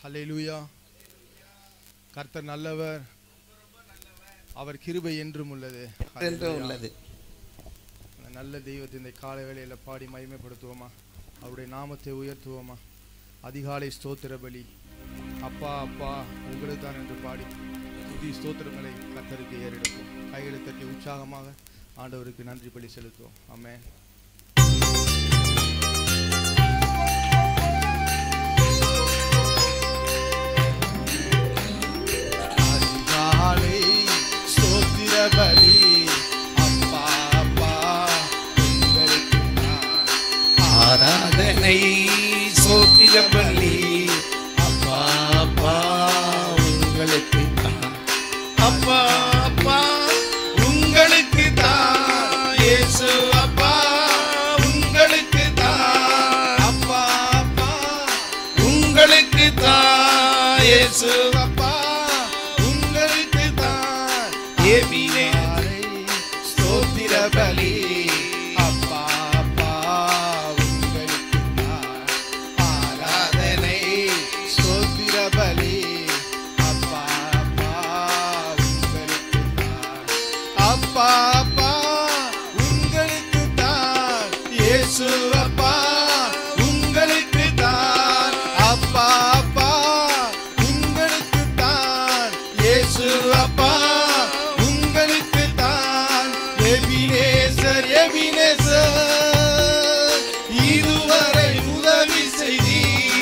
அல்லேலூயா. கர்த்தர் நல்லவர், அவர் கிருபை என்றும் உள்ளது. நல்ல தெய்வத்தை இந்த காலை வேளையில பாடி மகிமைப்படுத்துவோமா, அவருடைய நாமத்தை உயர்த்துவோமா. அதிகாலை ஸ்தோத்திர பலி அப்பா அப்பா உங்களுக்கு தான் என்று பாடி புதிய ஸ்தோத்திரங்களை கர்த்தருக்கு ஏறெடுப்போம். கைகளை தட்டி உற்சாகமாக ஆண்டவருக்கு நன்றி பலி செலுத்துவோம். ஆமென். அதிகாலை ஸ்தோத்திர பலி அப்பா அப்பா உங்களுக்கு நான் ஆராதனை. ஸ்தோத்திர பலி அப்பா அப்பா உங்களுக்கு தான். அப்பா அப்பா உங்களுக்கு தான். இயேசு அப்பா உங்களுக்கு தான். அப்பா அப்பா உங்களுக்கு தான். இயேசு அப்பா உங்களுக்கு தான். எபினேசரை ஸ்தோத்திர பலி அப்பா அப்பா உங்களுக்கு தான். ஆராதனை ஸ்தோத்திர பலி அப்பா அப்பா உங்களுக்கு தான். அப்பா அப்பா உங்களுக்கு தான். இயேசு அப்பா உங்களுக்கு தான். அப்பா அப்பா உங்களுக்கு தான். இயேசு அப்பா உங்களுக்கு தான். எபினேசர் எபினேசர் இதுவரை உதவி செய்தி.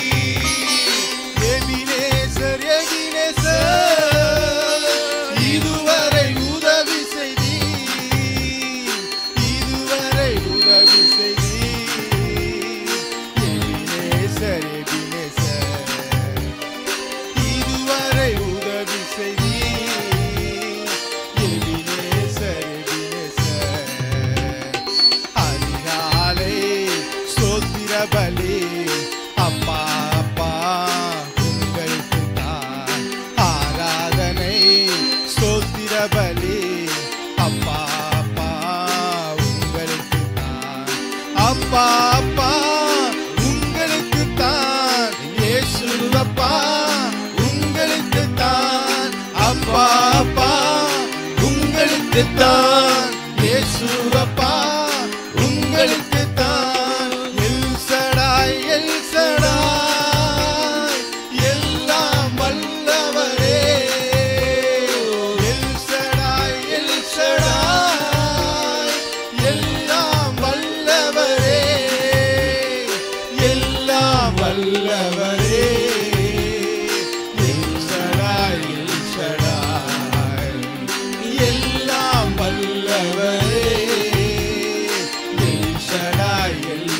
எபினேசர் எபினேசர் இதுவரை உதவி செய்தி. இதுவரை உதவி செய்தி. எபினேசர் எபினேசர் இதுவரை உதவி செய்தி. எபினேசர் எபினேசர் அதிகாலை ஸ்தோத்திர பலி அப்பா அப்பா உங்களுக்கு தான். ஆராதனை ஸ்தோத்திர பலி அப்பா அப்பா உங்களுக்கு தான். அப்பா அப்பா உங்களுக்கு தான். இயேசு அப்பா உங்களுக்கு தான். அப்பா அப்பா உங்களுக்கு தான். இயேசு அப்பா உங்களுக்கு தான். எல் சடாய் எல் சடாய் எல்லாம் வல்லவரே. எல் சடாய் எல்லாம் வல்லவரே. எல்லாம் வல்லவரே. எல் சடாய் எல்லாம் வல்லவரே. எல் ஷடாய்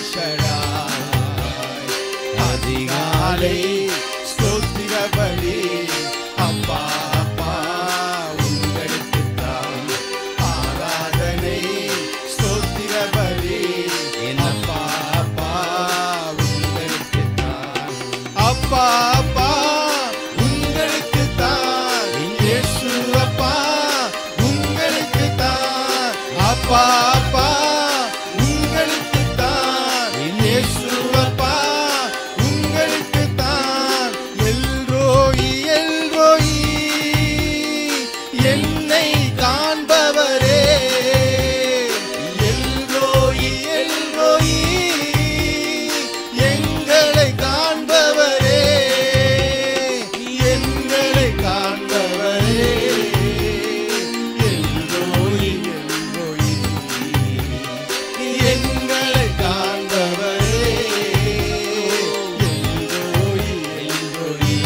அதிகாலை ஸ்தோத்திர பலி அப்பா அப்பா உங்களுக்கு தான். ஆராதனை ஸ்தோத்திர பலி அப்பா அப்பா உங்களுக்கு தான். அப்பா அப்பா உங்களுக்கு தான். இயேசு அப்பா உங்களுக்கு தான். அப்பா அப்பா உங்களுக்கு தான். இயேசு அப்பா உங்களுக்கு தான். எல்ரோயி எல்ரோயி என்னை காண்பவரே. எல்ரோயி எல்ரோயி எங்களை காண்பவரே. எங்களை காண்பவரே. எல்ரோயி எல்ரோயி எங்களை காண்பவரே. எல்ரோயி எல்ரோயி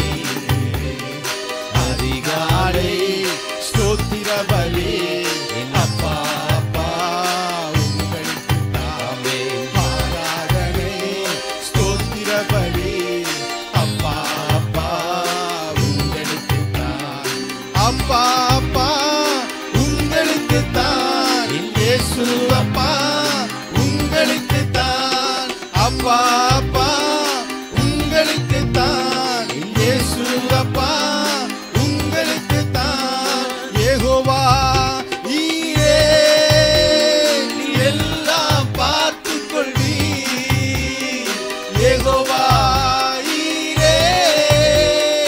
அதிகாலை ஸ்தோத்திர பலி அப்பா அப்பா உங்களுக்கு தான். ஆராதனை ஸ்தோத்திர பலி அப்பா அப்பா உங்களுக்கு தான். அப்பா அப்பா உங்களுக்கு தான். இயேசு அப்பா உங்களுக்கு தான். அப்பா அப்பா உங்களுக்கு தான். இயேசு அப்பா உங்களுக்கு தான். யெகோவா ஈரே எல்லாம் பார்த்துக் கொள்வீர். யெகோவா ஈரே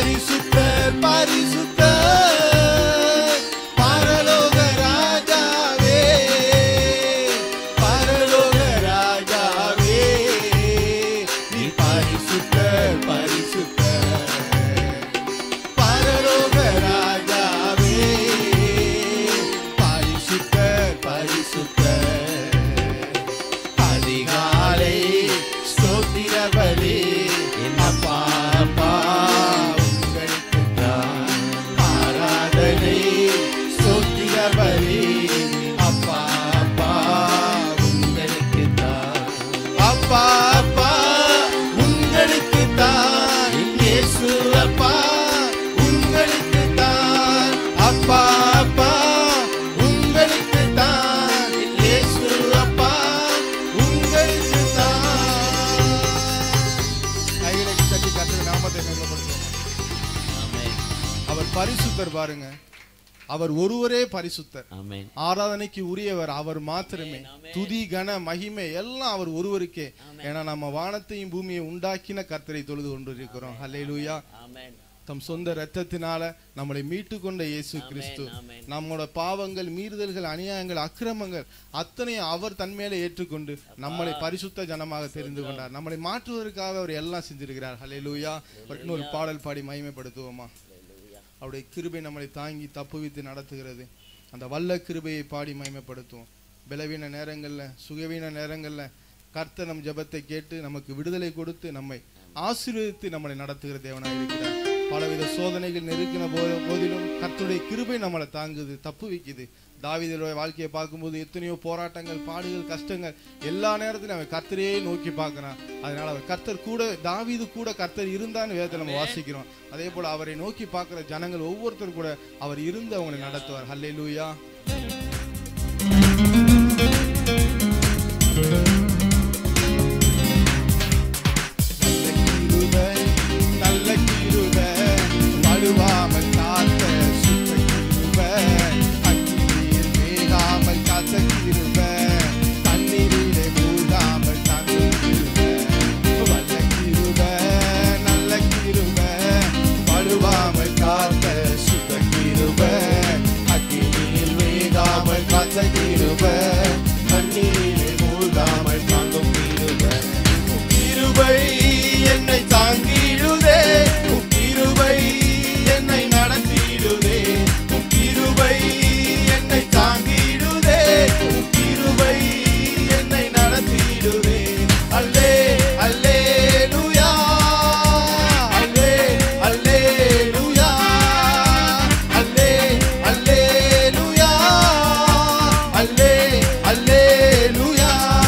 பரிசுத்தர் பரிசுத்தர் பரலோக ராஜாவே பரலோக ராஜாவே நீ பரிசுத்தர் பரிசுத்தர் பரலோக ராஜாவே பரிசுத்தர் பரிசுத்தர் அதிகாலை ஸ்தோத்திர பலி அப்பா அப்பா உங்களுக்குத்தான் ஆராதனை ஸ்தோத்திர பலி அப்பா அப்பா உங்களுக்குத்தான் அப்பா அப்பா உங்களுக்குத்தான் இயேசு அப்பா உங்களுக்குத்தான் அப்பா அப்பா உங்களுக்குத்தான் இயேசு அப்பா உங்களுக்குத்தான். கைகளை தட்டி கர்த்தருடைய நாமத்தை மகிமைப்படுத்துவோம். அவர் பரிசுத்தர் பாருங்க, அவர் ஒருவரே பரிசுத்தர். ஆராதனைக்கு உரியவர் அவர் மாத்திரமே. துதி கன மகிமை எல்லாம் அவர் ஒருவருக்கே. ஏன்னா நம்ம வானத்தையும் பூமியை உண்டாக்கின கர்த்தரை தொழுது கொண்டிருக்கிறோம். ஹல்லேலூயா. தம் சொந்த இரத்தத்தினால நம்மளை மீட்டு கொண்ட இயேசு கிறிஸ்து நம்மளோட பாவங்கள், மீறுதல்கள், அநியாயங்கள், அக்கிரமங்கள் அத்தனையும் அவர் தன்மையில ஏற்றுக்கொண்டு நம்மளை பரிசுத்த ஜனமாக தெரிந்து கொண்டார். நம்மளை மாற்றுவதற்காக அவர் எல்லாம் செஞ்சிருக்கிறார். ஹல்லேலூயா. இன்னொரு பாடல் பாடி மகிமைப்படுத்துவோமா? அவருடைய கிருபை நம்மளை தாங்கி தப்புவித்து நடத்துகிறது. அந்த வல்ல கிருபையை பாடி மகிமைப்படுத்துவோம். பலவீன நேரங்கள்ல, சுகவீன நேரங்கள்ல கர்த்தர் நம் ஜெபத்தை கேட்டு நமக்கு விடுதலை கொடுத்து நம்மை ஆசீர்வதித்து நம்மளை நடத்துகிற தேவனாக இருக்கிறார். பலவித சோதனைகள் நெருக்கின போதிலும் கர்த்தருடைய கிருபை நம்மளை தாங்குது, தப்பு வைக்குது. தாவீதுடைய வாழ்க்கையை பார்க்கும்போது எத்தனையோ போராட்டங்கள், பாடுகள், கஷ்டங்கள் எல்லா நேரத்திலும் அவன் கர்த்தரையே நோக்கி பார்க்கிறான். அதனால அவர் கர்த்தர் கூட, தாவீது கூட கர்த்தர் இருந்தான்னு வேதத்தை நம்ம வாசிக்கிறோம். அதே போல அவரை நோக்கி பார்க்கிற ஜனங்கள் ஒவ்வொருத்தரும் கூட அவர் இருந்து அவங்களை நடத்துவார். ஹல்லேலூயா. நல்ல கிருபை வழுவாமல் காத்த சுத்த கிருபை, அக்கினியில் வேகாமல் காத்த கிருபை, தண்ணீரிலே மூழ்காமல் தாங்கும் கிருபை, வல்ல கிருபை நல்ல கிருபை வழுவாமல் காத்த சுத்த கிருபை, அக்கினியில் வேகாமல் காத்த கிருபை, தண்ணீரிலே மூழ்காமல் தாங்கும் கிருபை. கிருபை என்னை தாங்கிடுதே, கிருபை என்னை நடத்திடுதே, கிருபை என்னை தாங்கிடுதே, கிருபை என்னை நடத்திடுதே. அல்லே அல்லேலூயா, அல்லே அல்லேலூயா, அல்லே அல்லேலூயா, அல்லே அல்லேலூயா.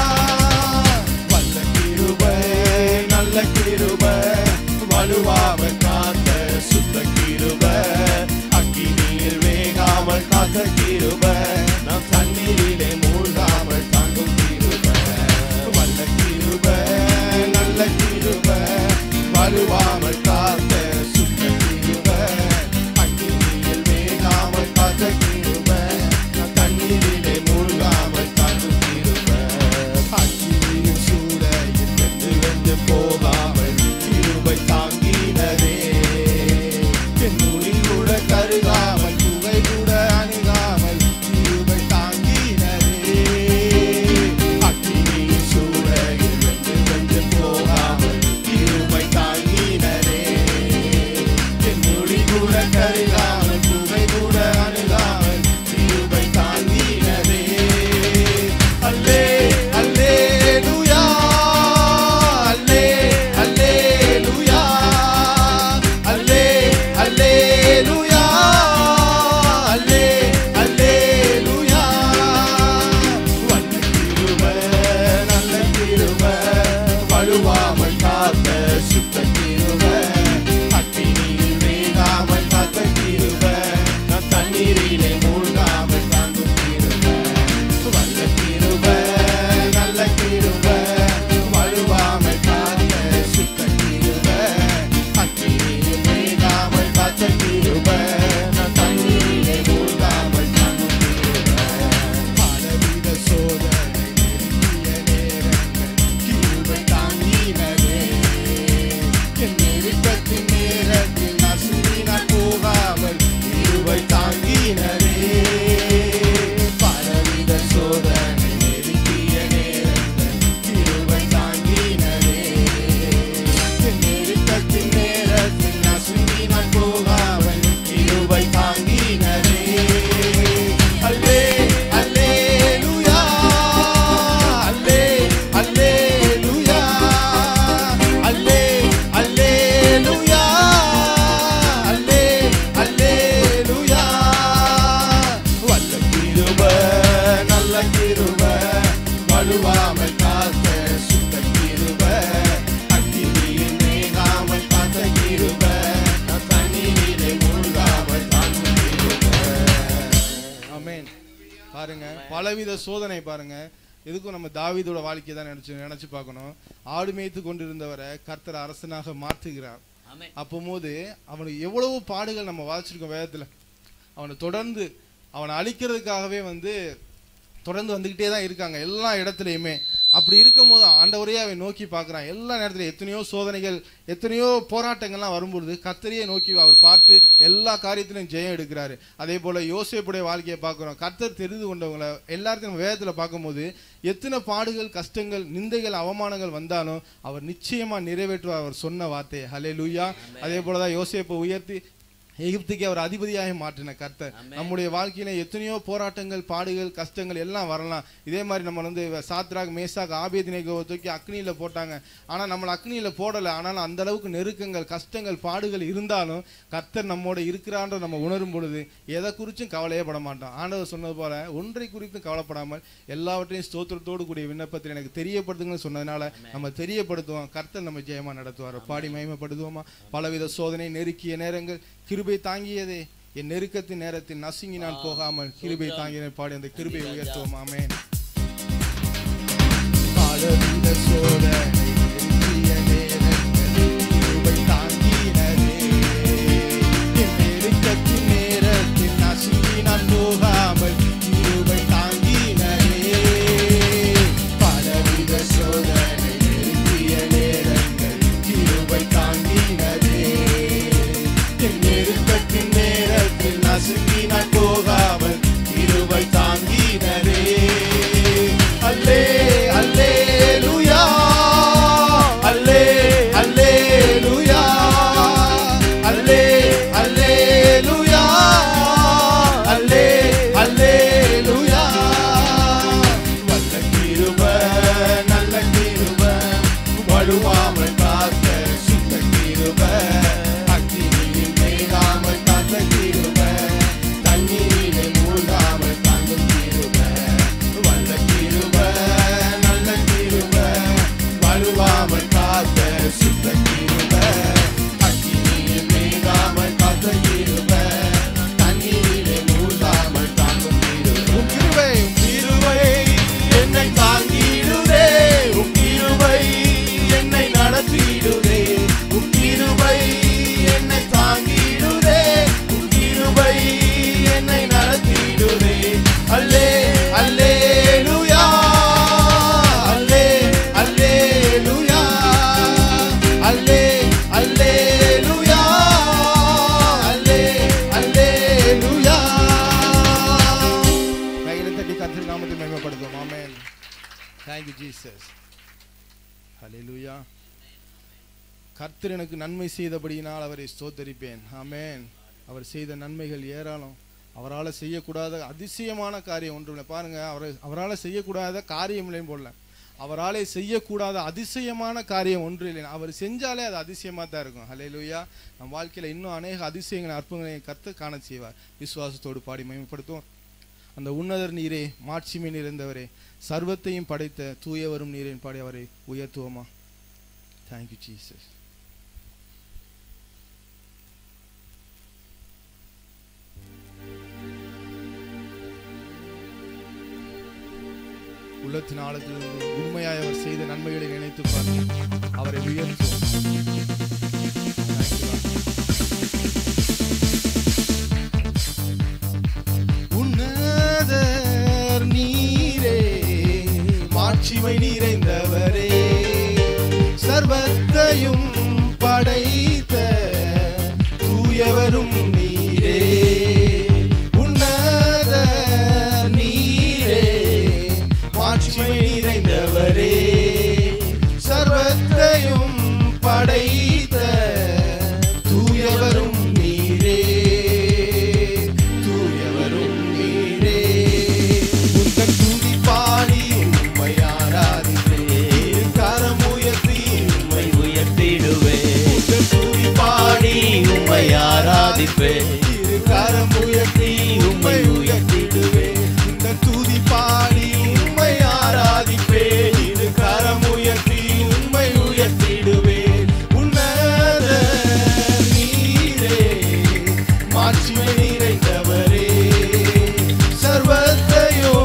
வல்ல கிருபை நல்ல கிருபை வழுவாமல் காத்த சுத்த கிருபை, அக்கினியில் வேகாமல் காத்த கிருபை, நம் தண்ணீரிலே மூழ்காமல் தாங்கும் கிருபை. வல்ல கிருபை நல்ல கிருபை வழுவாமல் காத்த சுத்த கிருபை, அக்கினியில் வேகாமல் காத்த கிருபை, நம் தண்ணீரிலே மூழ்காமல் தாங்கும் கிருபை. அக்கினியின் சூளையில் வெந்து வெந்து போகாமல் கிருபை தாங்கினதே, என் மொழி கூட கருகாமல் புகை கூட அணுகாமல் கிருபை தாங்கினதே. அக்கினியின் சூளையில் வெந்து வெந்து போகாமல் கிருபை தாங்கினதே, என் மொழி கூட கருகாமல் புகை கூட அணுகாமல் கிருபை தாங்கினதே. அல்லே அல்லேலூயா, அல்லே அல்லேலூயா, அல்லே அல்லேலூயா, அல்லே அல்லேலூயா. வல்ல கிருபை நல்ல கிருபை வழுவாமல் காத்த சுத்த கிருபை, அக்கினியில் வேகாமல் காத்த கிருபை, பாருங்க பலவித சோதனை பாருங்க. எதுக்கும் நம்ம தாவீதோட வாழ்க்கையை தான் நினைச்சு பார்க்கணும். ஆடு மேய்த்து கொண்டிருந்தவரை கர்த்தர் அரசனாக மாற்றுகிறார். அப்போது அவனுக்கு எவ்வளவு பாடுகள் நம்ம வாசிச்சிருக்கோம் வேதத்துல. அவனை தொடர்ந்து அவனை அழிக்கிறதுக்காகவே தொடர்ந்து வந்துகிட்டே தான் இருக்காங்க எல்லா இடத்துலையுமே. அப்படி இருக்கும் போது ஆண்டவரையே அவன் நோக்கி பார்க்குறான். எல்லா நேரத்திலும் எத்தனையோ சோதனைகள் எத்தனையோ போராட்டங்கள்லாம் வரும்பொழுது கர்த்தரையே நோக்கி அவர் பார்த்து எல்லா காரியத்திலும் ஜெயம் எடுக்கிறாரு. அதே போல யோசேப்புடைய வாழ்க்கையை பார்க்குறோம். கர்த்தர் தெரிந்து கொண்டவங்களை எல்லாத்தையும் நம்ம வேதத்தில் பார்க்கும்போது எத்தனை பாடுகள் கஷ்டங்கள் நிந்தைகள் அவமானங்கள் வந்தாலும் அவர் நிச்சயமா நிறைவேற்றுவார் அவர் சொன்ன வார்த்தை. ஹல்லேலூயா. அதே போலதான் யோசேப்பை உயர்த்தி எகிப்துக்கு அவர் அதிபதியாக மாற்றின கர்த்தர். நம்முடைய வாழ்க்கையில எத்தனையோ போராட்டங்கள் பாடுகள் கஷ்டங்கள் எல்லாம் வரலாம். இதே மாதிரி நம்ம சாத்ராக் மேசாக் ஆபேத்நேகோவை தூக்கி அக்னியில போட்டாங்க. ஆனா நம்மளை அக்னியில போடலை. ஆனாலும் அந்த அளவுக்கு நெருக்கங்கள் கஷ்டங்கள் பாடுகள் இருந்தாலும் கர்த்தர் நம்மோட இருக்கிறான்ற நம்ம உணரும் பொழுது எதை குறிச்சும் கவலையே பட மாட்டோம். ஆண்டவர் சொன்னது போல ஒன்றை குறித்தும் கவலைப்படாமல் எல்லாவற்றையும் ஸ்தோத்திரத்தோடு கூடிய விண்ணப்பத்தில் எனக்கு தெரியப்படுத்துங்கன்னு சொன்னதுனால நம்ம தெரியப்படுத்துவோம். கர்த்தர் நம்ம ஜெயமா நடத்துவார். பாடி மகிமைப்படுத்துவோமா. பலவித சோதனை நெருக்கிய நேரங்கள் கிருபை தாங்கியதே என் நெருக்கத்தின் நேரத்தில் நசுங்கினால் போகாமல் கிருபை தாங்கிய பாடி அந்த கிருபையை உயர்த்துவோம். ஆமென். பலவித சோதனை நெருக்கிய நேரங்கள் கிருபை தாங்கினதே என் நெருக்கத்தின் நேரத்தில் நசுங்கினால் போகாமல் கிருபை தாங்கினதே. பலவித சோதனை நெருக்கிய நேரங்கள் கிருபை தாங்கினதே நெருக்கத்தின் நேரத்தில் நசுங்கினால் போகாமல் கிருபை தாங்கினதே. அல்லே அல்லேலூயா அல்லே அல்லேலூயா அல்லே அல்லேலூயா அல்லே அல்லேலூயா. வல்ல கிருபை நல்ல கிருபை வழுவாமல் காக்க சுத்த கிருபை தண்ணீரிலே மூழ்காமல் தாங்கும் கிருபை. வல்ல கிருபை நல்ல கிருபை வழுவாமல் காத்த சுத்த கிருபை. அக்கினியில் மேகாமல் காத்த கிருபை தண்ணீரிலே மூழ்காமல் தாங்கும் கிருபை. உம் கிருபை என்னை தாங்கிடுதே. உம் கிருபை என்னை நடத்திடுதே. உம் கிருபை என்னை தாங்கிடுதே. உம் கிருபை என்னை நடத்திடுதே. அல்லே அல்லேலூயா அல்லே அல்லேலூயா அல்லே அல்லேலூயா அல்லே அல்லேலூயா. கைகளை தட்டி கர்த்தர் நாமத்தை மகிமைப்படுத்துவோம். ஆமென். Thank you Jesus. ஹல்லேலூயா. கர்த்தர் எனக்கு நன்மை செய்தபடியினால் அவரை ஸ்தோத்தரிப்பேன். ஆமென். அவர் செய்த நன்மைகள் ஏராளம். அவரால் செய்யக்கூடாத அதிசயமான காரியம் ஒன்றும் பாருங்க. அவரால் செய்யக்கூடாத காரியம் இல்லைன்னு போடல. அவராலே செய்யக்கூடாத அதிசயமான காரியம் ஒன்று இல்லை. அவர் செஞ்சாலே அது அதிசயமாக தான் இருக்கும். ஹல்லேலூயா. நம் வாழ்க்கையில் இன்னும் அநேக அதிசயங்களை அற்புதங்களையும் கர்த்தர் காண செய்வார். விசுவாசத்தோடு பாடி மகிமைப்படுத்துவோம். அந்த உன்னதர் நீரே மாட்சிமை நிறைந்தவரே சர்வத்தையும் படைத்த தூயவரும் நீரேன் பாடி அவரை உயர்த்துவோமா. Thank you Jesus. உள்ளத்தின் ஆழத்திலிருந்து உண்மையாய் அவர் செய்த நன்மைகளை நினைத்து பார்த்து அவரை உயர்த்துவோம். உன்னதர் நீரே மாட்சிமை நிறைந்தவரே சர்வத்தையும் படைத்த தூயவரும் நீரே. உன்னதர் நீரே மாட்சிமை நிறைந்தவரே சர்வத்தையும் படைத்த தூயவரும் நீரே. தூயவரும் நீரே. உந்தன் துதி பாடி உம்மை ஆராதிப்பேன். கரம் உயர்த்தி உம்மை உயர்த்திடுவேன். உந்தன் துதி பாடி உம்மை ஆராதிப்பேன். கரம் உயர்த்தி உம்மை உயர்த்திடுவேன். உந்தன் துதி பாடி உம்மை ஆராதிப்பேன். இது கரம் உயர்த்தி உம்மை உயர்த்திடுவேன். உன்னதர் நீரே மாட்சிமை நிறைந்தவரே சர்வத்தையும்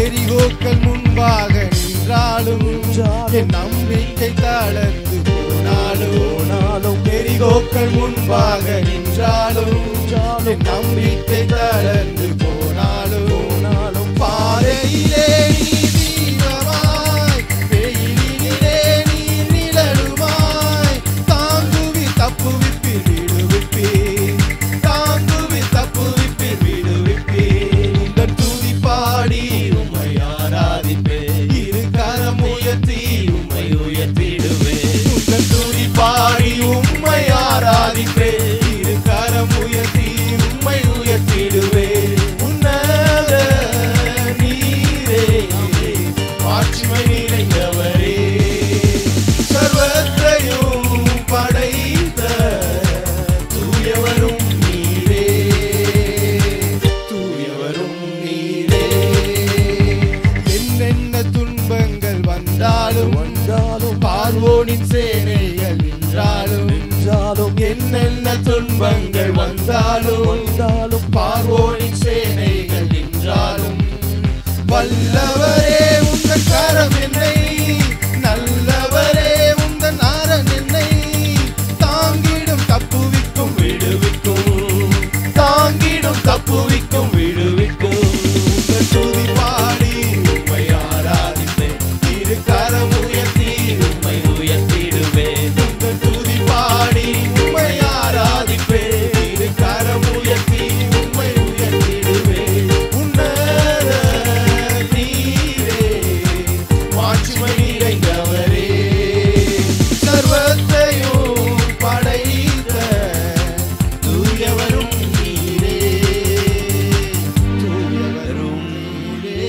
எரிகோக்கள் முன்பாக நின்றாலும் என் நம்பிக்கை தளர்ந்து போனாலும் எரிகோக்கள் முன்பாக நின்றாலும் என் நம்பிக்கை தளர்ந்து போனாலும் பாதையிலே நீ தீபமாய் வெயிலிலே நீ நிழலுமாய் தாங்குவி தப்புவிப்பீர் விடுவிப்பீர் தாங்குவி தப்புவிப்பீர் விடுவிப்பீர் உங்கள் துதி பாடி உம்மை ஆராதிப்பேன் இரு கரம் உயர்த்தி உம்மை உயர்த்திடுவேன் உங்கள் துதி பாடி உம்மை ஆராதிப்பேன் இரு கரம் உயர்த்தி உம்மை உயர்த்திடுவேன் உன்னத நீரே மாட்சிமை நிறைந்தவரே சர்வத்தையும் படைத்த தூயவரும் நீரே தூயவரும் நீரே என்னென்ன துன்பங்கள் வந்தாலும் பார்வோனின் சேனைகள் நின்றாலும் என்னென்ன துன்பங்கள் வந்தாலும் பார்வோனின் சேனைகள் நின்றாலும் வல்லவரே உங்கள் கரம் என்னை நல்லவரே உங்கள் நாரன் என்னை தாங்கிடும் தப்புவிக்கும் விடுவிக்கும் தாங்கிடும் தப்புவிக்கும் விடுவிக்கும் உங்கள் துதி பாடி உம்மை ஆராதிப்பேன் இரு கரம் உயர்த்தி உம்மை உயர்த்திடுவேன் உங்கள் துதி பாடி உம்மை ஆராதிப்பேன் இரு கரம் உயர்த்தி உம்மை உயர்த்திடுவேன் உன்னத நீரே மாட்சிமை நிறைந்தவரே சர்வத்தையும் படைத்த தூயவரும் நீரே தூயவரும் நீரே.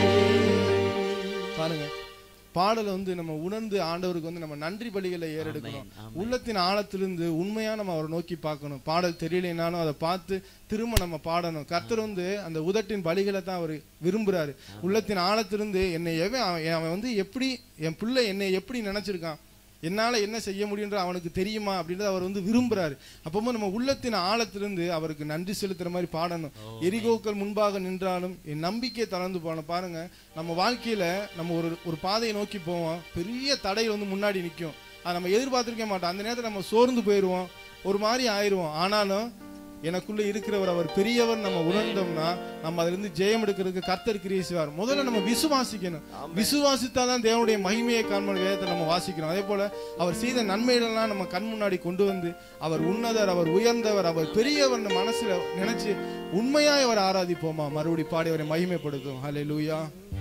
பாருங்க, பாடலை நம்ம உணர்ந்து ஆண்டவருக்கு நம்ம நன்றி பலிகளை ஏறெடுக்கணும். உள்ளத்தின் ஆழத்திலிருந்து உண்மையா நம்ம அவரை நோக்கி பார்க்கணும். பாடல் தெரியலைனாலும் அதை பார்த்து திரும்ப நம்ம பாடணும். கர்த்தர் அந்த உதட்டின் பலிகளை தான் அவர் விரும்புறாரு. உள்ளத்தின் ஆழத்திலிருந்து என்னை அவன் எப்படி என் பிள்ளை என்னை எப்படி நினைச்சிருக்கான், என்னால என்ன செய்ய முடியுன்ற அவனுக்கு தெரியுமா அப்படின்றத அவர் விரும்புறாரு. அப்போ நம்ம உள்ளத்தின் ஆழத்திலிருந்து அவருக்கு நன்றி செலுத்துற மாதிரி பாடணும். எரிகோக்கள் முன்பாக நின்றாலும் என் நம்பிக்கை தளர்ந்து போகணும். பாருங்க, நம்ம வாழ்க்கையில நம்ம ஒரு பாதையை நோக்கி போவோம், பெரிய தடை முன்னாடி நிற்கும். அதை நம்ம எதிர்பார்த்திருக்க மாட்டோம். அந்த நேரத்தில் நம்ம சோர்ந்து போயிடுவோம், ஒரு மாதிரி ஆயிடுவோம். ஆனாலும் எனக்குள்ள இருக்கிறவர் அவர் பெரியவர் நம்ம உணர்ந்தோம்னா நம்ம அதிலிருந்து ஜெயம் எடுக்கிறதுக்கு கர்த்தர் கிரியை செய்வார். முதல்ல நம்ம விசுவாசிக்கணும். விசுவாசித்தாதான் தேவனுடைய மகிமையை காண்போம். வேதத்தை நம்ம வாசிக்கணும். அதே போல அவர் செய்த நன்மைகளெல்லாம் நம்ம கண் முன்னாடி கொண்டு வந்து அவர் உன்னதர், அவர் உயர்ந்தவர், அவர் பெரியவர் மனசுல நினைச்சு உண்மையாய் அவர் ஆராதிப்போமா. மறுபடி பாடி அவரை மகிமைப்படுத்தும். ஹல்லேலூயா.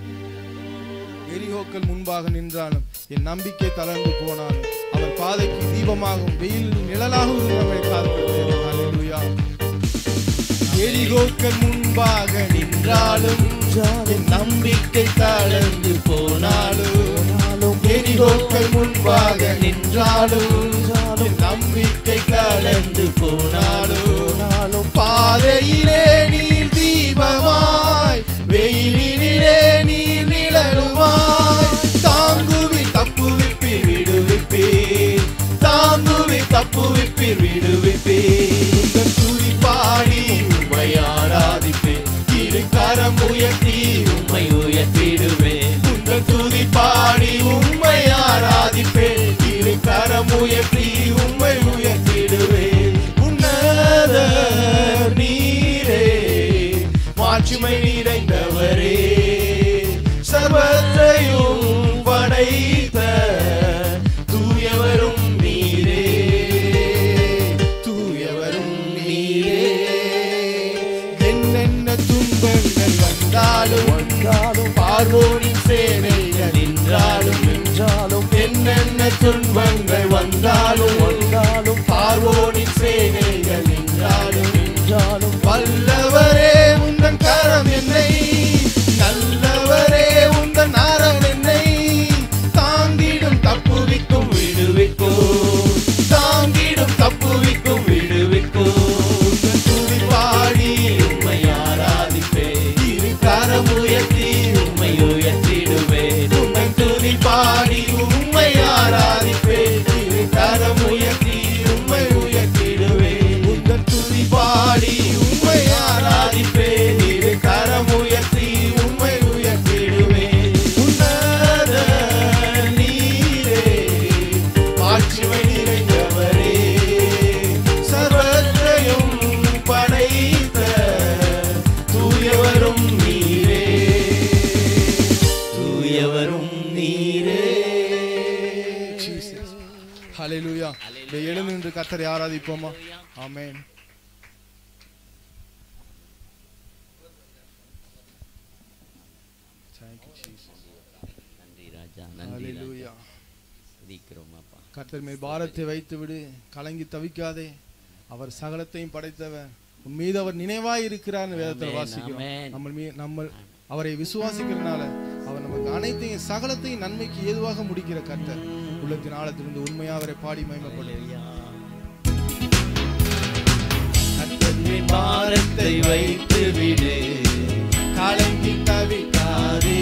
எரிகோக்கள் முன்பாக நின்றாலும் என் நம்பிக்கை தளர்ந்து போனாலும் அவர் பாதைக்கு தீபமாகும் வெயில் நிழலாகவும் நம்மை காக்கிறது. ஹல்லேலூயா. எரிகோக்கள் முன்பாக நின்றாலும் என் நம்பிக்கை தளர்ந்து போனாலும் எரிகோக்கள் முன்பாக நின்றாலும் என் நம்பிக்கை தளர்ந்து போனாலும் பாதையிலே நீர் தீபமாய் வெயிலிலே நீர் நிழலுமாய் தாங்குவி தப்புவிப்பீர் விடுவிப்பீர் தாங்குவி தப்புவிப்பீர் விடுவிப்பீர் உங்கள் துதி பாடி உம்மை ஆராதிப்பேன் இரு கரம் உயர்த்தி உம்மை உயர்த்திடுவேன் உங்கள் துதி பாடி உம்மை ஆராதிப்பேன் இரு கரம் உயர்த்தி உம்மை உயர்த்திடுவேன் உன்னத நீரே மாட்சிமை நிறைந்தவரே சர்வத்தையும் படைத்த தூயவரும் நீரே தூயவரும் நீரே. என்னென்ன துன்பங்கள் வந்தாலும் பார்வோனின் சேனைகள் நின்றாலும் என்னென்ன துன்பங்கள் வந்தாலும் பார்வோனின் சேனைகள் நின்றாலும் வல்லவரே உந்தன் கரம் என்னை நல்லவரே உந்தன் நாரன் என்னை தாங்கிடும் தப்புவிக்கும் விடுவிக்கும் தாங்கிடும் தப்புவிக்கும் விடுவிக்கும் உந்தன் துதி பாடி உம்மை ஆராதிப்பேன் இரு கரம் உயர்த்தி உம்மை உயர்த்திடுவேன் உந்தன் துதி பாடி உம்மை ஆராதிப்பேன் இரு கரம் உயர்த்தி உம்மை உயர்த்திடுவேன் உந்தன் துதி பாடி உம்மை ஆராதிப்பேன் இரு கரம் உயர்த்தி உம்மை உயர்த்திடுவேன் ஹல்லேலூயா. எழுந்து நின்று கர்த்தரை ஆராதிப்போமா? ஆமென். நன்றி ராஜா, நன்றி ராஜா. துதிக்கிறோம் அப்பா. கர்த்தர் மேல் பாரத்தை வைத்து விடு, கலங்கி தவிக்காதே. அவர் சகலத்தையும் படைத்தவர், உன் மீது அவர் நினைவாய் இருக்கிறார் வேதத்தில் வாசிக்கிறோம். நம்ம அவரை விசுவாசிக்கிறதுனால அவர் நமக்கு அனைத்தையும் சகலத்தையும் நன்மைக்கு ஏதுவாக முடிக்கிற கர்த்தர். உள்ளத்தின் ஆழத்திலிருந்து உண்மையாக அவரை பாடி மகிமைப்படுத்துங்க. கர்த்தரின் பாரத்தை வைத்து விடு, கலங்கி தவிக்காதே.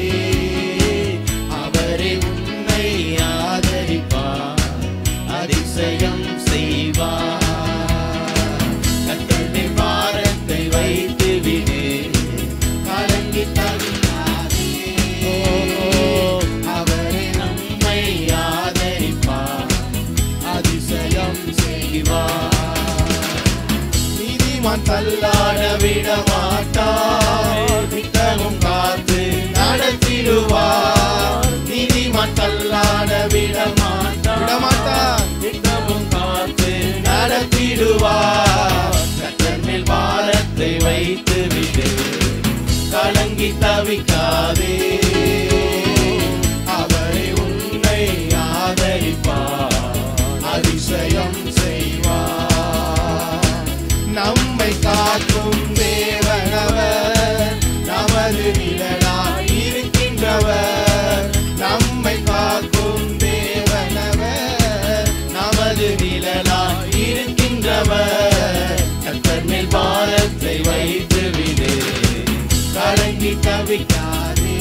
அவரே உன்னை ஆதரிப்பார், அதிசயம் செய்வார். கர்த்தரின் பாரத்தை வைத்து விடு, கலங்கி தவிக்காதே. அவரே நம்மை ஆதரிப்பார், அதிசயம் செய்வார். நீதிமான் தள்ளாட விட மாட்டார், நித்தமும் காத்து நடத்திடுவார். நீதிமான் தள்ளாட விட மாட்டார், நித்தமும் காத்து நடத்திடுவார். கர்த்தர் மேல் பாரத்தை வைத்து விடு, கலங்கி தவிக்காதே. அவரை உன்னை ஆதரிப்பார், அதிசயம் செய்வார். நம்மை காக்கும் தேவனவர், நமது நிழலாய் இருக்கின்றவர். நம்மை காக்கும் தேவனவர், நமது நிழலாய் இருக்கின்றவர். கர்த்தர் மேல் பாரத்தை வைத்து விடு, கலங்கி தவிக்காதே.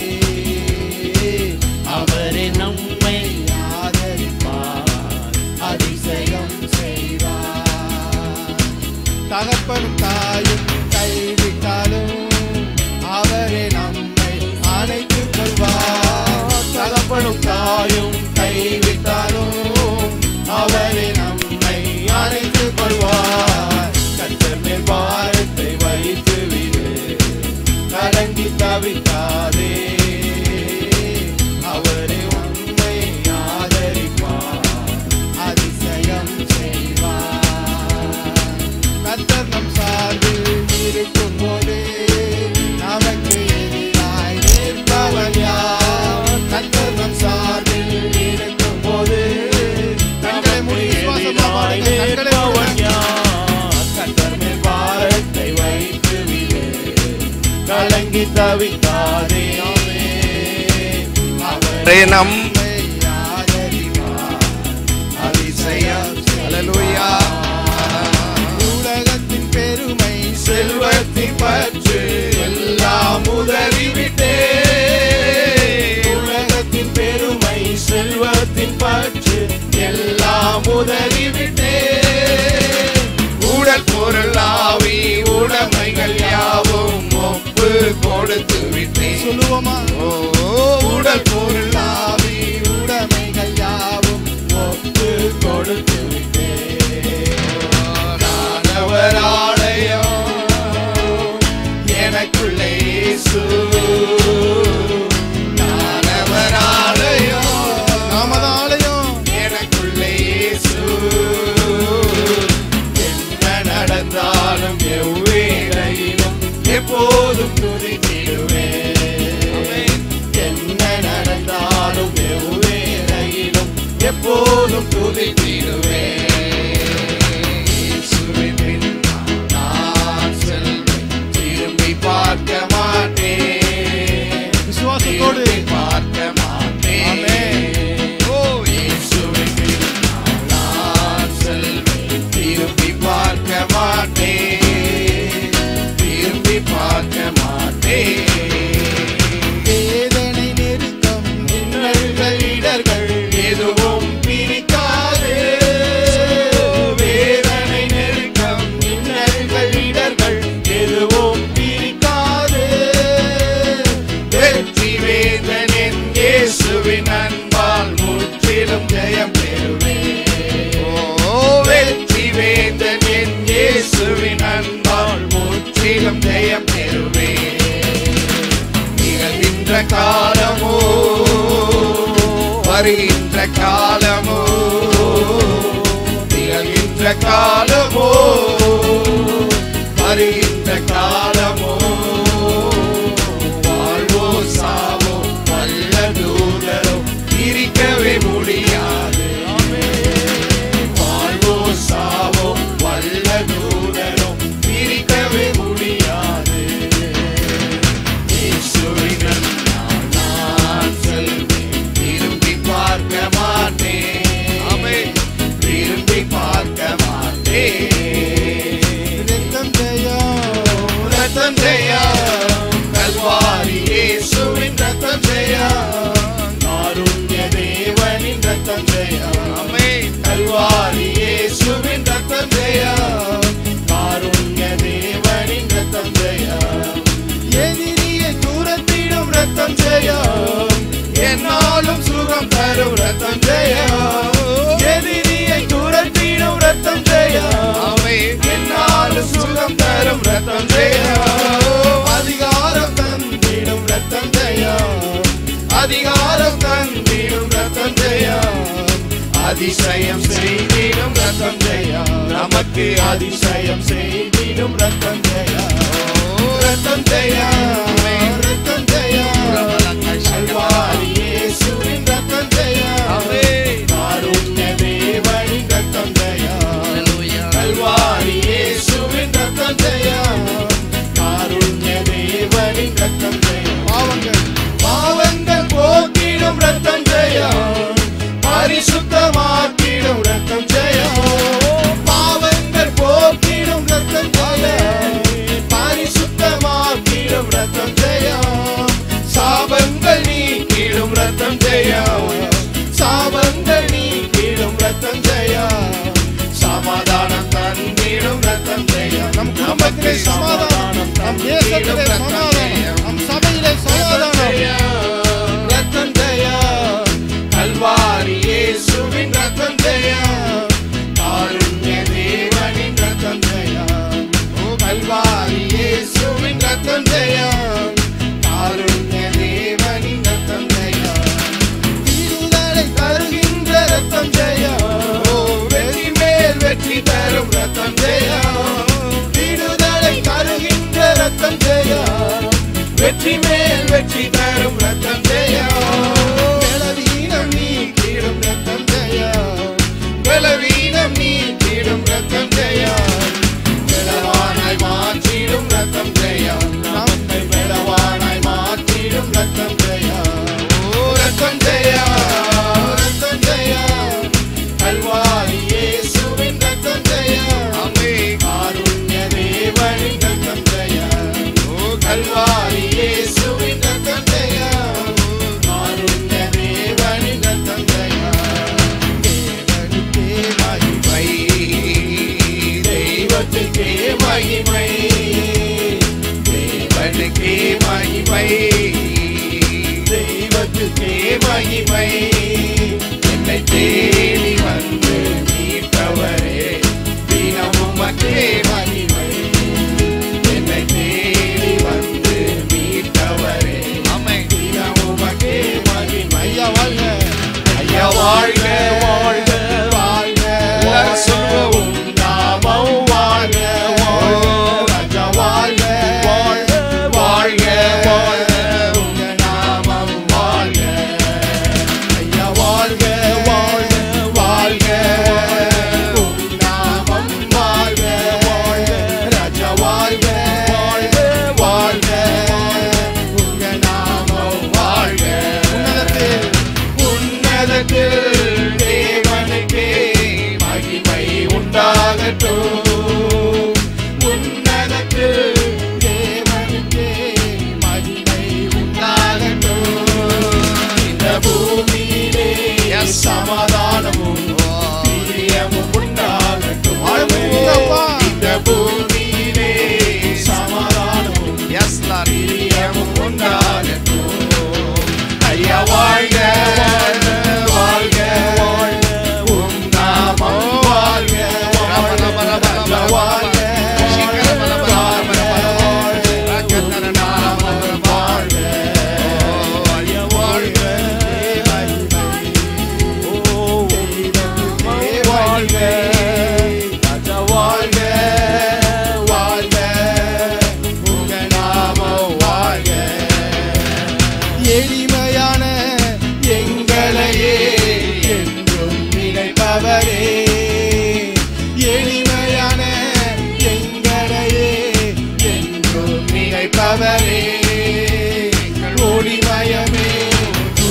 அவரே நம்மை ஆதரிப்பார், அதிசயம் செய்வார். தகப்பனும் தாயும் கைவிட்டாலும் அவரே நம்மை அணைத்துக் கொள்வார். தகப்பனும் தாயும் கைவிட்டாலும் அவரே நம்மை அணைத்துக் கொள்வார். கர்த்தர் மேல் பாரத்தை வைத்து விடு, கலங்கி தவிக்காதே. அவரே உன்னை ஆதரிப்பார், அதிசயம் செய்வார். கர்த்தர் நம் சார்பில் இருக்கும் போது நமக்கு எதிராய் நிற்பவன் யார்? கர்த்தர் நம் சார்பில் இருக்கும் போது கண்களை மூடி விசுவாசமா பாடுங்க. கண்களை மூடுங்க. கர்த்தர் மேல் பாரத்தை வைத்து விடு, கலங்கி தவிக்காதே. அவரே நம்மை ஆதரிப்பார், அதிசயம் ஹல்லேலூயா. உலகத்தின் பெருமை செல்வத்தின் பற்று எல்லாம் உதறிவிட்டே. உலகத்தின் பெருமை செல்வத்தின் பற்று எல்லாம் உதறிவிட்டே. உடல் பொருள் ஆவி உடைமைகள் யாவும் ஒப்பு கொடுத்து விட்டேன். சொல்லுவோமா? உடல் பொருள் ஆவி உடைமைகள் யாவும் ஒப்பு கொடுத்து விட்டேன். நானவர் ஆலயம், எனக்குள்ளே இயேசு. நானவர் ஆலயம், நமது ஆலயம், எனக்குள்ளே இயேசு. என்ன நடந்தாலும் எவ்வேளையிலும் எப்போதும் துதித்திடுவேன். என்ன நடந்தாலும் எவ்வேளையிலும் எப்போதும் துதித்திடுவேன். இயேசுவின் பின்னால் நான் செல்வேன், திரும்பி பார்க்க மாட்டேன். விசுவாசத்தோடு திரும்பி பார்க்க மாட்டேன். ஓ, இயேசுவின் பின்னால் நான் செல்வேன், திரும்பி பார்க்க மாட்டேன். திரும்பி பார்க்க மாட்டேன். வேதனை நெருக்கம் இன்னல்கள் இடர்கள் எதுவும் பிரிக்காது. வேதனை நெருக்கம் இன்னல்கள் இடர்கள் எதுவும் பிரிக்காது. வெற்றி வேந்தன் என் இயேசுவின் அன்பால் முற்றிலும் ஜெயம் பெறுவேன். வெற்றி வேந்தன் என் இயேசுவின் அன்பால் முற்றிலும் ஜெயம் பெறுவேன். நிகழ்கின்ற காலமோ வருகின்ற காலமோ வருகின்ற காலமோ வருகின்ற காலமோ வாழ்வோ சாவோ வல்ல தூதரோ பிரிக்கவே முடியாது. வாழ்வோ சாவோ வல்ல தூதரோ பிரிக்கவே முடியாது. இயேசுவிடம் நான் செல்வேன், திரும்பி பார்க்க மாட்டேன். ஆமென். திரும்பி பார்க்க மாட்டேன். ரத்தம் ஜெயம், ரத்தம் ஜெயம், கல்வாரி இயேசுவின் ரத்தம் ஜெயம், காருண்ய தேவனின் ரத்தம் ஜெயம். ஆமென். கல்வாரி இயேசுவின் ரத்தம் ஜெயம், காருண்ய தேவனின் ரத்தம் ஜெயம். எதிரியை துரத்திடும் ரத்தம் ஜெயம், என்னாலும் சுகம் தரும் ரத்தம் ஜெயம். எதிரியை துரத்திடும் ரத்தம் ஜெயம், என்னாலும் சுகம் தரும் ரத்தம் ஜெயம். அதிகாரம் தந்திடும் ரத்தம் ஜெயம், அதிகாரம் தந்திடும் ரத்தம் ஜெயம். அதிசயம் செய்திடும் ரத்தம் ஜெயம், நமக்கு அதிசயம் செய்திடும் ரத்தம் ஜெயம். ரத்தம் ஜெயம், ரத்தம் ஜெயம், கல்வாரி இயேசுவின் ரத்தம் ஜெயம், காருண்ய தேவனின் ரத்தம் ஜெயம். கல்வாரி இயேசுவின் ரத்தம் ஜெயம், காருண்ய தேவனின் ரத்தம் ஜெயம். பாவங்கள் பாவங்கள் போக்கிடும் ரத்தம் ஜெயம், பரிசுத்தமாக்கிடும் ரத்தம் ஜெயம். பாவங்கள் போக்கிடும் ரத்தம் ஜெயம், பரிசுத்தமாக்கிடும் ரத்தம் ஜெயம். சாபங்கள் நீக்கிடும் ரத்தம் ஜெயம், சாபங்கள் நீக்கிடும் ரத்தம் ஜெயம். சமாதானம் தந்திடும் ரத்தம் ஜெயம், நம் குடும்பத்திலே சமாதானம், நம் தேசத்திலே சமாதானம், நம் சபையிலே சமாதானம். ரத்தம் ஜெயம், கல்வாரி இயேசுவின் ரத்தம் ஜெயம், காருண்ய தேவனின் ரத்தம் ஜெயம். கல்வாரி இயேசுவின் ரத்தம் ஜெயம், காருண்ய தேவனின் ரத்தம் ஜெயம். விடுதலை தருகின்ற ரத்தம் ஜெயம், வெற்றி மேல் வெற்றி தரும் ரத்தம் ஜெயம். விடுதலை தருகின்ற ரத்தம் ஜெயம், வெற்றி மேல் வெற்றி தரும் ரத்தம் ஜெயம். பலவீனம் நீக்கிடும் ரத்தம் ஜெயம், பலவீனம் நீக்கிடும் ரத்தம் ஜெயம். பலவானாய் மாற்றிடும் ரத்தம் ஜெயம், நம்மை பலவானாய் மாற்றிடும் ரத்தம் ஜெயம். ரத்தம் ஜெயம், ரத்தம் ஜெயம், கல்வாரி இயேசுவின் ரத்தம் ஜெயம், காருண்ய தேவனின் ரத்தம் ஜெயம். கல்வாரி இயேசுவின் ரத்தம் ஜெயம், காருண்ய தேவனின் ரத்தம் ஜெயம். தேவனுக்கே மகிமை, தெய்வத்துக்கே மகிமை, தேவனுக்கே மகிமை, தெய்வத்துக்கே மகிமை. என்னை தேடி வந்து மீட்டவரே, தினமும் மக்கே மகிமை. என்னை தேடி வந்து மீட்டவரே, தினமும் மக்கே மகிமை. ஐயா வாழ்க, ஐயா வாழ்க, வாழ்க, வாழ்க. சொல்வோம் நாமம் வாழ்க, வாழ்க. ராஜா வாழ்க, வாழ்க, வாழ்க, வாழ்க. உங்க நாமம் வாழ்க. ஐயா வாழ்க, வாழ்க, வாழ்க. உங்க நாமம் வாழ்க, வாழ்க. ராஜா வாழ்க, வாழ்க, வாழ்க. உங்க நாமம் வாழ்க. உன்னதத்தில் தேவனுக்கே மகிமை உண்டாகட்டும். உன்னதத்தில் தேவனுக்கே மகிமை உண்டாகட்டும். இந்த பூமியிலே சமாதானமும் பிரியமும் உண்டாகட்டும். இந்த பூமியிலே சமாதானமும் பிரியமும் உண்டாகட்டும். ஐயா வாழ்க, வாழ்க, வாழ்க. உம் நாமம் வாழ்க, வாழ்க. ராஜா வாழ்க, வாழ்க.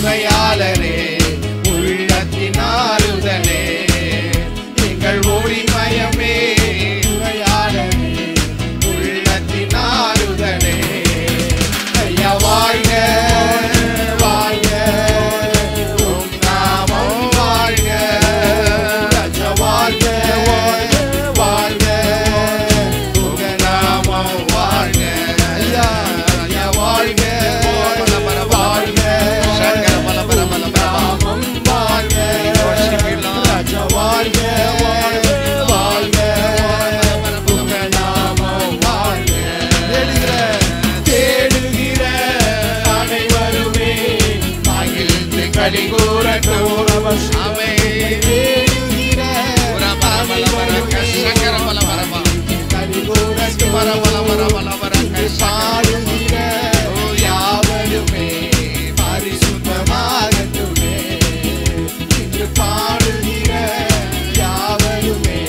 உரையாளரே, உள்ளத்தின் ஆறுதலே, எங்கள் ஒளிமயமே, உரையாளரே, உள்ளத்தின் ஆறுதலே. ஐயா வாழ்க வாழ்க, உம் நாமம் வாழ்க. ராஜா வாழ்க வாழ்க, உங்க நாமம் வாழ்க. ஐயா ஐயா வாழ்க வாழ்க, நாமம் வாழ்க. ராஜா வாழ்க வாழ்க, உங்க நாமம் வாழ்க. தேடுகிற அனைவருமே மகிழ்ந்து களி கூறட்டும். ஆமென். தேடுகிற அனைவருமே களி கூறட்டும். பாடுகிற யாவருமே பரிசுத்தமாகட்டுமே. இன்று பாடுகிற யாவருமே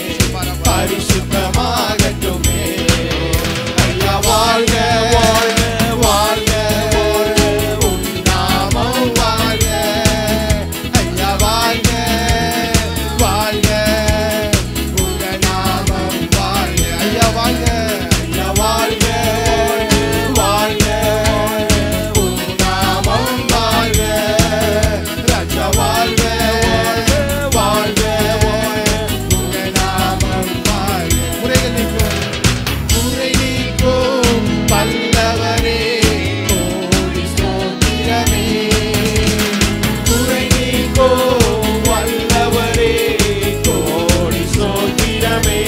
பரிசுத்தமாகட்டுமே. ஐயா வாழ்க வாழ்க வாழ்க, உம் நாமம் வாழ்க. ஐயா வாழ்க வாழ்க, உங்க நாமம் வாழ்க. ஐயா வாழ்க ஐயா வாழ்க வாழ்க, உம் நாமம் வாழ்க. ராஜா வாழ்க வாழ்க, உங்க நாமம் வாழ்க. குறைகள் நீக்கும் குறை நீக்கும் வல்லவரே, கோடி ஸ்தோத்திரமே. குறை நீக்கும் வல்லவரே, கோடி ஸ்தோத்திரமே.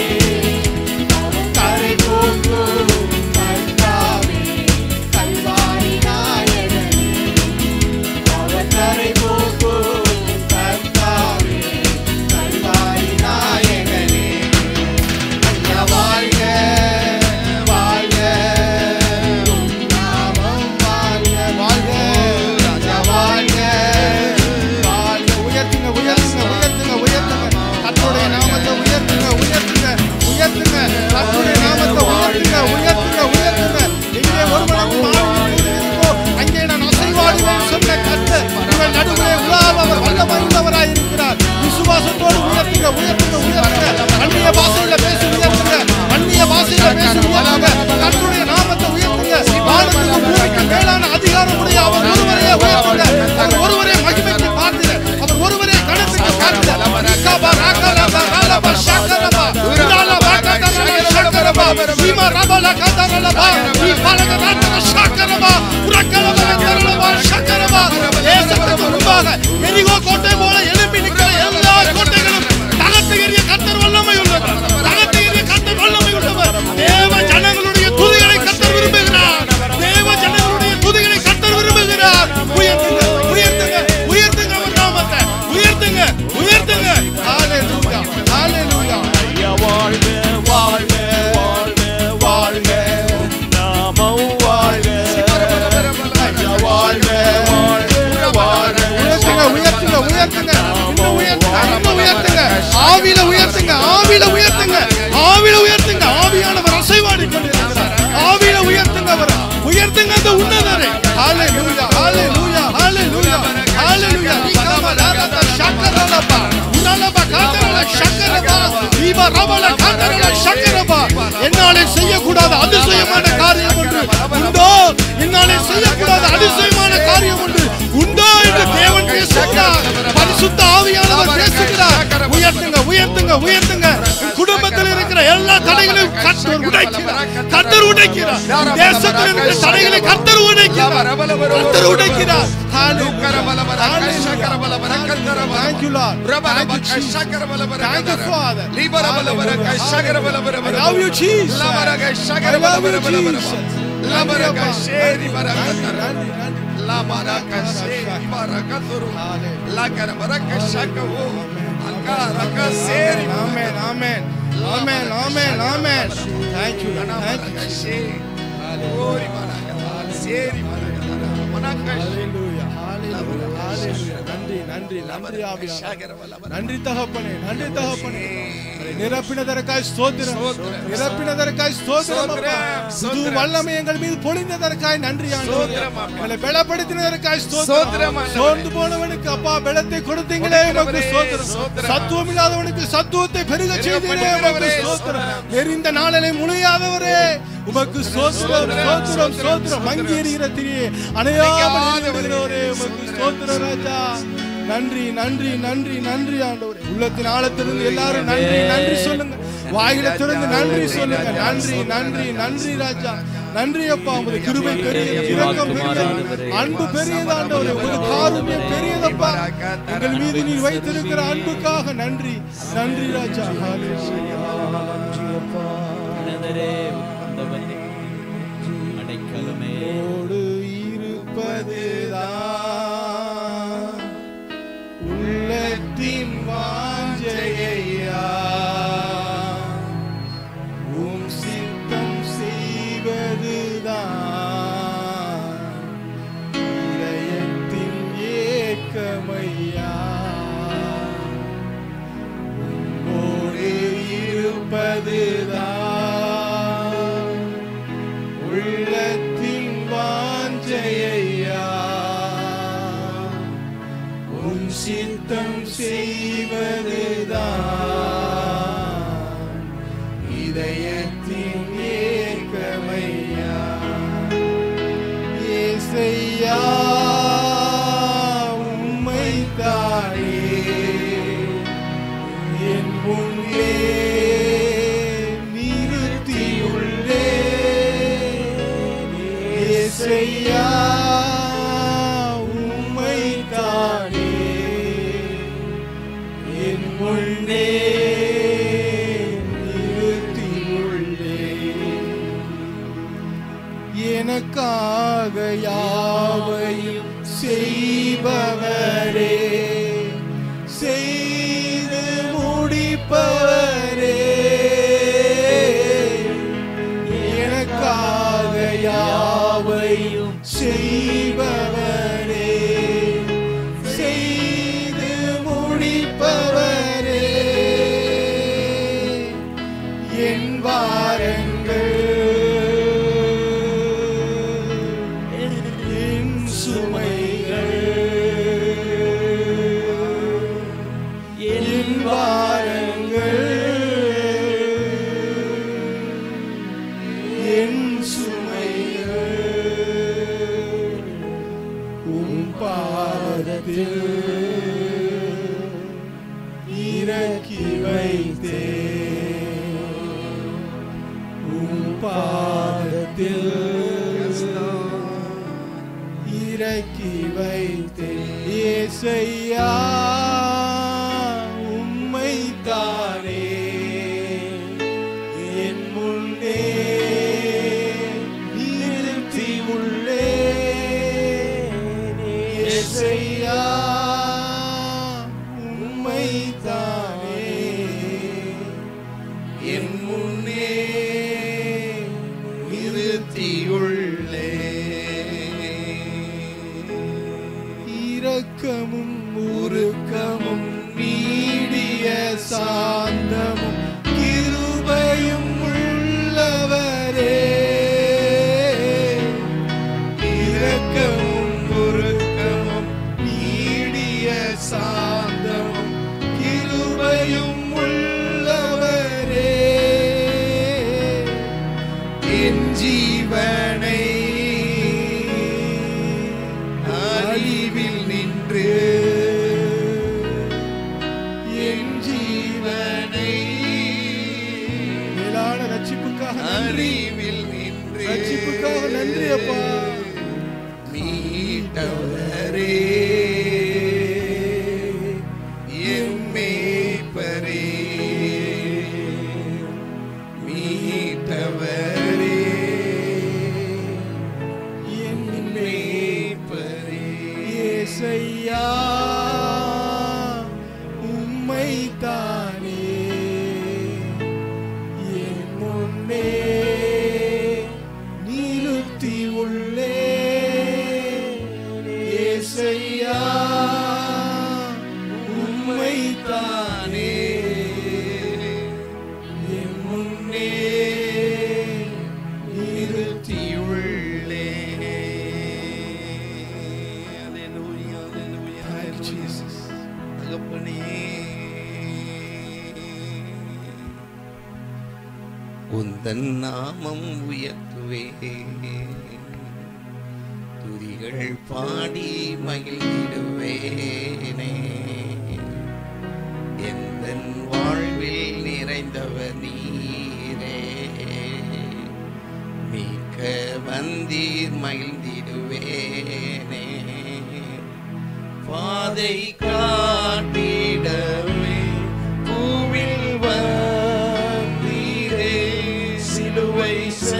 கரை போக்கும் கர்த்தாவே, கல்வாரி நாயகனே. அவர் கரை போக்கும் கர்த்தாவே, கல்வாரி நாயகனே. ஐயா வாழ்க வாழ்க, உம் நாமம் வாழ்க. வாழ்க ராஜா வாழ்க வாழ்க. உயர்த்துங்க உயர்த்துங்க உயர்த்துங்க உயர்த்துங்க, கர்த்தருடைய நாமத்தை உயர்த்துங்க உயர்த்துங்க உயர்த்துங்க, கர்த்தருடைய நாமத்தை உயர்த்துங்க உயர்த்துங்க உயர்த்துங்க. எங்கே ஒருவனுக்கு மாவு இருக்கோ அங்கே நான் அசைவாடுவேன் சொன்ன கர்த்தர் உங்கள் நடுவே உலாவ அவர் வல்லமை உள்ளவராய் இருக்கிறார். விசுவாசத்தோடு உயர்த்துங்க உயர்த்துங்க உயர்த்துங்க. அந்நிய பாஷையில பேசி உயர்த்துங்க, அந்நிய பாஷையில பேசி உயர்த்துங்க. கர்த்தருடைய நாமத்தை உயர்த்துங்க. வானத்துக்கு பூமிக்கு மேலான அதிகாரம் உடைய அவர் ஒருவரையே உயர்த்துங்க. அவர் ஒருவரே மகிமைக்கு பாத்திர, அவர் ஒருவரே கணத்துக்கு பாத்திர. இக்காபா ராகலபா ராலபா ஷக்கரபா உராலபா கதரலா ஷக்கரபா சீமா ரபலா கதரலபா இபாலக ராகல ஷக்கரபா உரக்கலபா கதரலபா ஷக்கரபா. தேசத்துக்கு முன்பாக எரிகோ கோட்டை போல எழும்பி நிற்கிற எல்லா கோட்டைகளும் தகர்த்தெறிய கர்த்தர் வல்லமை உள்ளவர், தகர்த்தெறிய கர்த்தர் வல்லமை உள்ளவர். தேவ ஜனங்களுடைய துதிகளை கர்த்தர் விரும்புகிறார். தேவ ஜனங்களுடைய துதிகளை கர்த்தர் விரும்புகிறார். உயர்த்துங்க உயர்த்துங்க உயர்த்துங்க, அவர் நாமத்தை உயர்த்துங்க உயர்த்துங்க. ஹalleluya ஹalleluya. ஐயா வாழ்க வாழ்க வாழ்க வாழ்க, உம் நாமம் வாழ்க. ஐயா வாழ்க வாழ்க வாழ்க. உயர்த்துங்க உயர்த்துங்க உயர்த்துங்க, இன்னும் உயர்த்துங்க இன்னும் உயர்த்துங்க. ஆவியில உயர்த்துங்க ஆவியில உயர்த்துங்க ஆவியில உயர்த்துங்க. ஆவியானவர் அசைவாடி கொண்டிருக்கிறார். ஆவியில உயர்த்துங்க அவர் உயர்த்துங்க அந்த உன்னதரை. ஹalleluya ஹalleluya ஹalleluya ஹalleluya. இக்காமா ராகத ஷக்கரலபா உனலபா கதரல ஷக்கரபா ஈபா ரபல கதரல ஷக்கரபா. என்னாலே செய்யக்கூடாத அதிசயமான காரியம் ஒன்று உண்டோ, என்னாலே செய்யக்கூடாத அதிசயமான காரியம் ஒன்று உண்டோ என்று தேவன் பேசுகிறார். பரிசுத்த ஆவியானவர் பேசுகிறார். உயர்த்துங்க உயர்த்துங்க உயர்த்துங்க. குடும்பத்தில் இருக்கிற எல்லா தடைகளையும் கர்த்தர் உடைக்கிறார். கர்த்தர் உடைக்கிறார். தேசத்தில் இருக்கிற தடைகளை கர்த்தர் உடைக்கிறார். கர்த்தர் உடைக்கிறார். ஹalleluya ஹalleluya. Thank you Lord. Thank you Jesus. Thank you Father. I love you Jesus. I love you Jesus. Labarakasheri barakatara la barakasheri barakaturu la karabarakashakavu akarakaseri. Amen amen amen amen amen. Thank you thank you. Glory barakatara seri barakatara manakash. Hallelujah hallelujah hallelujah. நன்றி நன்றி நன்றி ஆவியானவரே. நன்றி தகப்பனே, நன்றி தகப்பனே. நிரப்பினதற்காய் ஸ்தோத்திரம், நிரப்பினதற்காய் ஸ்தோத்திரம் அப்பா. புது வல்லமை எங்கள் மீது பொழிந்ததற்காய் நன்றி ஆண்டவரே. எங்களை பலப்படுத்தினதற்காய் ஸ்தோத்திரம். சோர்ந்து போனவனுக்கு அப்பா பலத்தை கொடுத்தீங்களே, உமக்கு ஸ்தோத்திரம். சத்துவம் இல்லாதவனுக்கு சத்துவத்தை பெருக செய்தீரே, உமக்கு ஸ்தோத்திரம். எரிந்த நாளிலே முளையாதவரே, உமக்கு ஸ்தோத்திரம் ஸ்தோத்திரம் ஸ்தோத்திரம். மங்கி எரிகிற திரியே அணையாமல் இருக்கிறவரே, உமக்கு ஸ்தோத்திரம் ராஜா. நன்றி நன்றி நன்றி நன்றி ஆண்டவரே. உள்ளத்தின் ஆழத்திலிருந்து எல்லாரும் நன்றி நன்றி சொல்லுங்க. வாயில திறந்து நன்றி சொல்லுங்க. நன்றி நன்றி நன்றி ராஜா. நன்றி அப்பா. உமது கிருபை பெரியது, இரக்கம் பெரியது, அன்பு பெரியது ஆண்டவரே. உமது காருண்யம் பெரியதப்பா. எங்கள் மீது நீர் வைத்திருக்கிற அன்புக்காக நன்றி நன்றி ராஜா. அடைக்கலமோடு இருப்பதுதான் உள்ளத்தின் வாஞ்சையா, உம் சித்தம் செய்வதுதான் இதயத்தின் ஏக்கமையா. உம்மோடு இருப்பதுதான் உள்ளத்தின் வாஞ்சையா, உம் சித்தம் செய்வதுதான் இதயத்தின் ஏக்கமையா. ஏசையா உம்மைத்தானே என் முன்னே நிறுத்தியுள்ளே. ஏசையா உம்மைத்தானே என் முன்னே நிறுத்தியுள்ளே. எனக்காக யாவையும் செய்பவரே, செய்து முடிப்பவரே. எனக்காக யாவையும் செய்பவரே, செய்து முடிப்பவரே. என் வாரங்கள் என் சுமைகள், என் வாரங்கள் என் சுமைகள் உம் பாதத்தில் இறக்கி வைத்தே. உம் பாதத்தில் இறக்கி வைத்தே. ஏசையா உம்மைத்தானே என் முன்னே நிறுத்தி உள்ளே. ஏசையா உம்மைத்தானே என் முன்னே நிறுத்தியுள்ளே. இரக்கமும் உருக்கமும் நீடிய சாந்தமும் கிருபையும் உள்ளவரே. இரக்கமும் உருக்கமும் நீடிய சாந்தமும் கிருபையும் உள்ளவரே. என் ஜீவனை அழிவில் நின்று, என் ஜீவனை மேலான ரட்சிப்புக்காக அறிவில் நின்று, ரட்சிப்புக்காக நன்றி அப்பா. மீட்டவரே என் மேய்ப்பரே, மீட்டவரே என் மேய்ப்பரே. ஏசையா உம்மைத்தானே என் முன்னே நிறுத்தி உள்ளே. ஏசையா உந்தன் நாமம் உயர்த்துவே, துதிகள் பாடி மகிழ்ந்திடுவேனே. எந்தன் வாழ்வில் நிறைந்தவர் நீரே, மிக்க வந்தீர் மகிழ்ந்திடுவேனே. பாதை காட்டிடவே பூவில் வந்தீரே, சிலுவை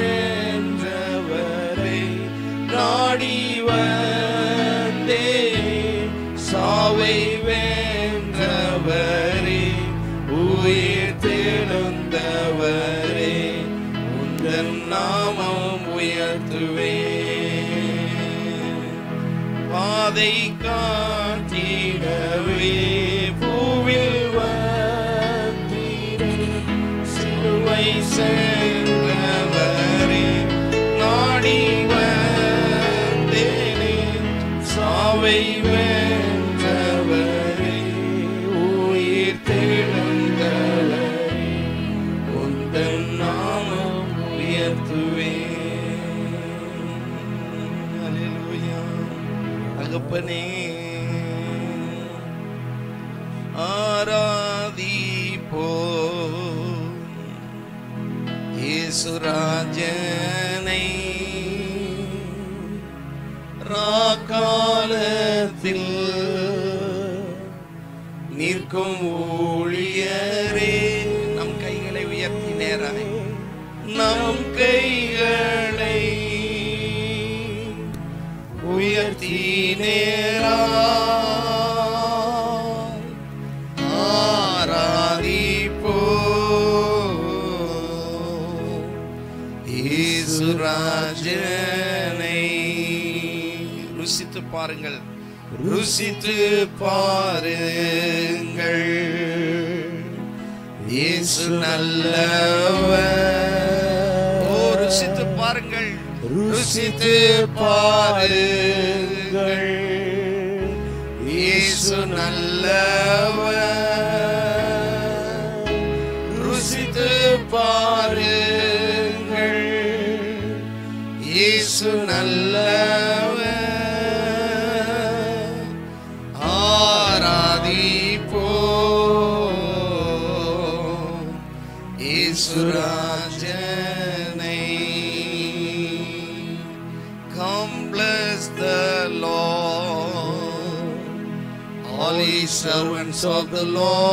சென்றவரை நாடி வந்தே. சாவை வென்றவரே, உயிர் தெழுந்தவரே, உந்தன் நாமம் உயர்த்துவே. பாதை காட்டிடவே பூவில் வந்தீரே, சிலுவை சென்றவரே நாடி வந்தேனே. சாவை வென்றவரே, உயிர் தெழுந்தவரே, உந்தன் நாமம் உயர்த்துவே. தகப்பனே ஆராதிப்போ இயேசுராஜனை, ராக்காலத்தில் நிற்கும் ஊழியரே. நம் கைகளை உயர்த்தி நேராய், நம் கைகளை உயர்த்தி நேராய் ஆராதிப்போ இயேசுராஜனை. ருசித்து பாருங்கள், ருசித்து பாருங்கள், இயேசு நல்லவர். ஓ ருசித்து பாருங்கள், ருசித்து பாருங்கள், இயேசு நல்லவர். ருசித்து பாருங்கள், இயேசு நல்லவர். ஆராதிப்போம் இயேசுராஜனை. Come bless the Lord, all ye servants of the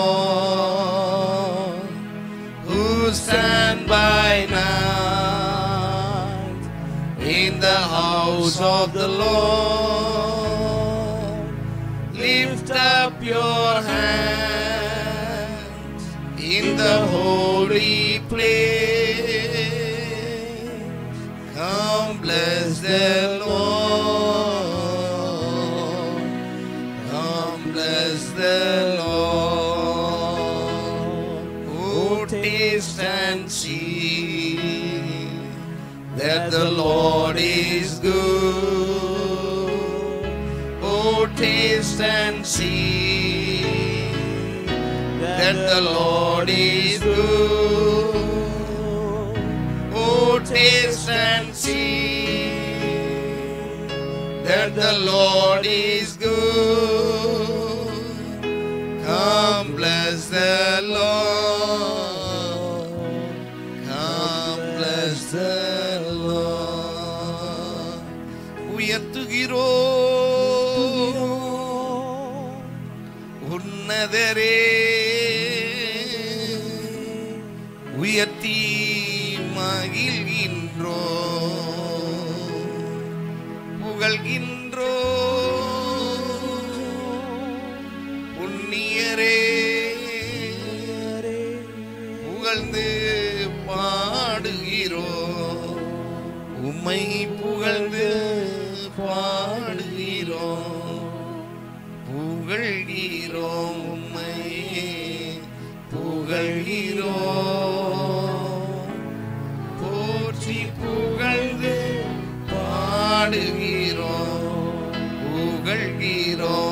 Lord, who stand by night in the house of the Lord. Lift up your hands in the holy place. Come bless the Lord. Come bless the Lord. Oh, taste and see that the Lord is good. Oh, taste and see that the Lord is good. Oh, taste and see that the Lord is good. Come bless the Lord. Come bless the Lord. உயர்த்துகிறோம் உன்னதரே, உயர்த்தி மகிழ்கின்றோம், புகழ்கின்றோம். புண்ணியரே புகழ்ந்து பாடுகிறோம், உம்மை புகழ்ந்து பாடுகிறோம், புகழ்கிறோம், உம்மை புகழ்கிறோம். போற்றி புகழ்ந்து பாடுகிறோம், புகழ்கிறோம்,